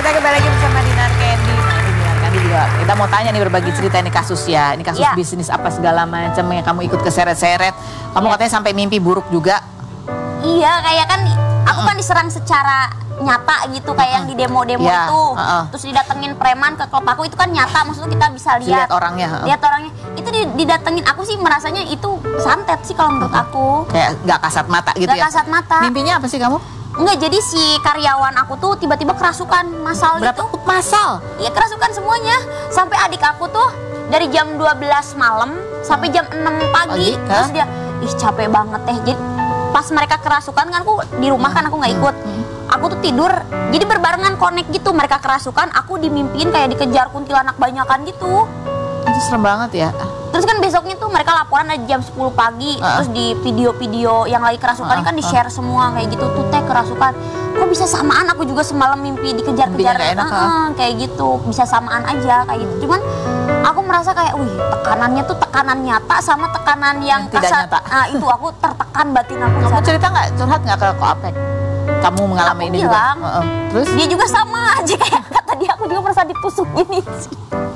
kita kembali lagi bersama Dinar Candy. Nah, ini Dinar Candy juga. Kita mau tanya nih berbagi cerita ini kasus ya. Ini kasus bisnis apa segala macam yang kamu ikut keseret-seret. Kamu katanya sampai mimpi buruk juga. Iya, kayak kan aku kan diserang secara nyata gitu, kayak yang di demo-demo itu. Terus didatengin preman ke klub aku, itu kan nyata, maksudnya kita bisa lihat orangnya. Lihat orangnya. Itu didatengin, aku sih merasanya itu santet sih kalau menurut aku. Kayak gak kasat mata gitu ya. Gak kasat mata. Mimpinya apa sih kamu? Enggak, jadi si karyawan aku tuh tiba-tiba kerasukan masal gitu. Berapa masal? Iya, kerasukan semuanya. Sampai adik aku tuh dari jam 12 malam sampai jam 6 pagi. Terus dia, ih capek banget teh. Jadi pas mereka kerasukan kan aku di rumah kan aku nggak ikut. Aku tuh tidur, jadi berbarengan connect gitu. Mereka kerasukan, aku dimimpiin kayak dikejar kuntilanak banyakan gitu. Itu serem banget ya. Terus kan besoknya tuh mereka laporan dari jam 10 pagi. Terus di video-video yang lagi kerasukan kan di-share semua kayak gitu. Tuh teh kerasukan. Kok bisa samaan, aku juga semalam mimpi dikejar-kejar. Kayak gitu, bisa samaan aja kayak gitu. Cuman aku merasa kayak, wih, tekanannya tuh tekanan nyata sama tekanan yang tidak nyata. Nah itu aku tertekan batin aku. Kamu cerita nggak, curhat nggak ke Koapek? Kamu mengalami ini bilang, juga? Terus? Dia juga sama aja kayak kata dia, aku juga merasa ditusuk gini sih.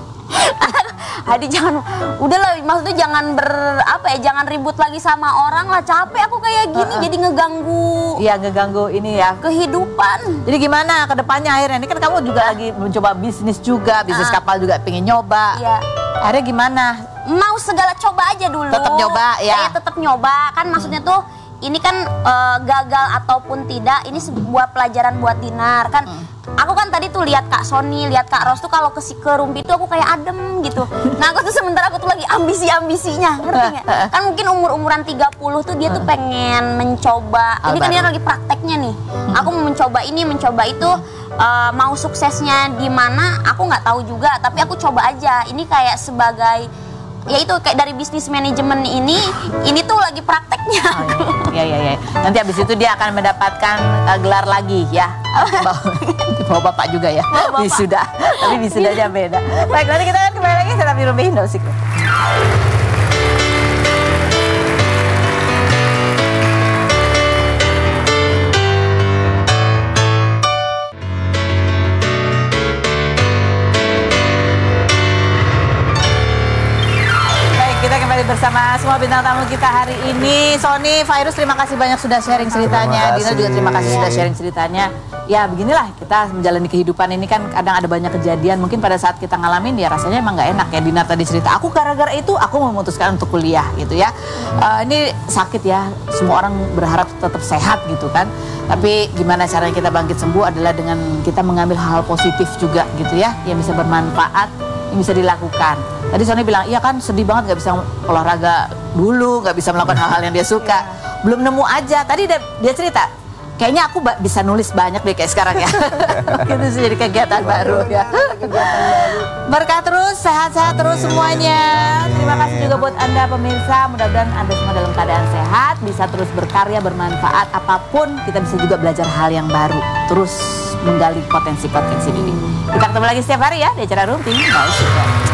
Hadi jangan, udahlah, maksudnya jangan jangan ribut lagi sama orang lah, capek aku kayak gini jadi ngeganggu. Iya, ngeganggu ini ya. Kehidupan. Jadi gimana ke depannya akhirnya? Ini kan kamu juga lagi mencoba bisnis juga, bisnis kapal juga pengen nyoba. Iya. Akhirnya gimana? Mau segala coba aja dulu. Tetap nyoba ya. Saya tetap nyoba, kan maksudnya tuh ini kan gagal ataupun tidak, ini sebuah pelajaran buat Dinar kan. Aku kan tadi tuh lihat Kak Sony, lihat Kak Ros tuh kalau ke Rumpi tuh aku kayak adem gitu. Nah aku tuh sementara aku tuh lagi ambisi-ambisinya, ngerti nggak? Kan mungkin umur-umuran 30 tuh dia tuh pengen mencoba. Ini kan dia lagi prakteknya nih. Aku mau mencoba ini, mencoba itu. Mau suksesnya di mana aku nggak tahu juga, tapi aku coba aja. Ini kayak sebagai, ya itu kayak dari bisnis manajemen ini tuh lagi prakteknya. Iya. Nanti habis itu dia akan mendapatkan gelar lagi ya. Bawa bapak juga ya. Wisuda. Tapi wisudanya beda. Baik, nanti kita akan kembali lagi setelah di Rumah Indo. Kita kembali bersama semua bintang tamu kita hari ini. Sony, Virus, terima kasih banyak sudah sharing ceritanya. Dina juga terima kasih sudah sharing ceritanya. Ya beginilah kita menjalani kehidupan ini kan kadang ada banyak kejadian. Mungkin pada saat kita ngalamin ya rasanya emang nggak enak ya. Dina tadi cerita, aku gara-gara itu aku memutuskan untuk kuliah gitu ya. Ini sakit ya, semua orang berharap tetap sehat gitu kan. Tapi gimana caranya kita bangkit sembuh adalah dengan kita mengambil hal positif juga gitu ya. Yang bisa bermanfaat, yang bisa dilakukan. Tadi Sony bilang, iya kan sedih banget gak bisa olahraga dulu, gak bisa melakukan hal-hal yang dia suka. Belum nemu aja, tadi dia cerita, kayaknya aku bisa nulis banyak deh kayak sekarang ya. Itu sih jadi kegiatan baru ya. Berkah terus, sehat-sehat terus semuanya. Terima kasih juga buat Anda pemirsa, mudah-mudahan Anda semua dalam keadaan sehat, bisa terus berkarya, bermanfaat, apapun kita bisa juga belajar hal yang baru. Terus menggali potensi-potensi diri. Kita ketemu lagi setiap hari ya di acara Rumpi. Bye.